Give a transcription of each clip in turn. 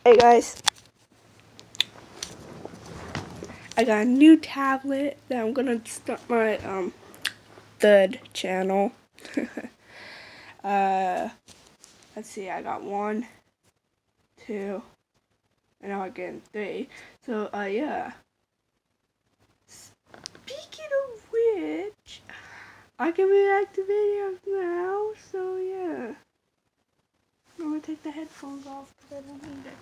Hey guys, I got a new tablet that I'm gonna start my third channel. Let's see, I got 1, 2, and now I'm getting 3. So yeah. Speaking of which, I can react to videos now. So yeah, I'm gonna take the headphones off because I don't need it.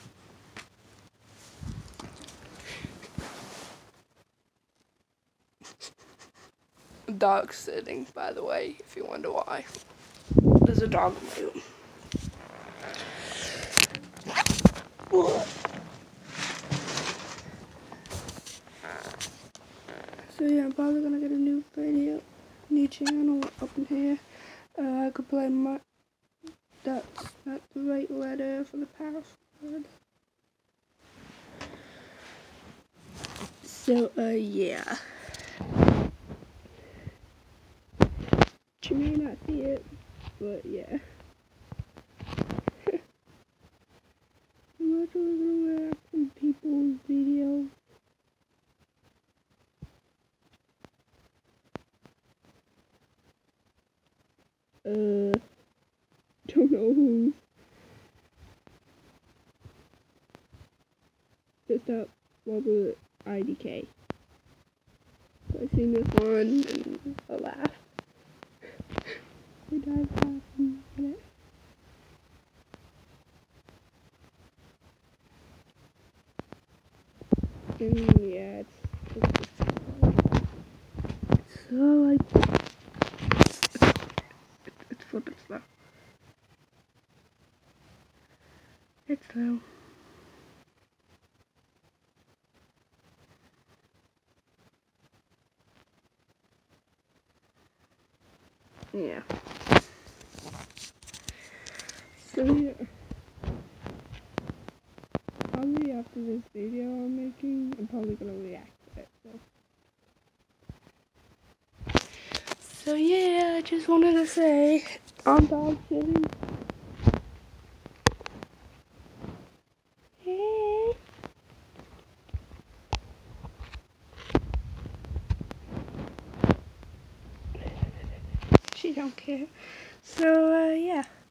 Dog sitting, by the way, if you wonder why. There's a dog in my room. So yeah, I'm probably gonna get a new video, new channel up in here. I could play my, that's not the right letter for the password. So yeah. You may not see it, but yeah. I'm actually gonna react to people's videos. Don't know who. Just up Robert IDK. I seen this one and I laughed. I died laughing at it. And yeah, it's so like it's flipping slow. It's slow. Yeah. So yeah. Probably after this video I'm making, I'm probably gonna react to it. So yeah, I just wanted to say I'm dog sitting. Hey. She don't care. So yeah.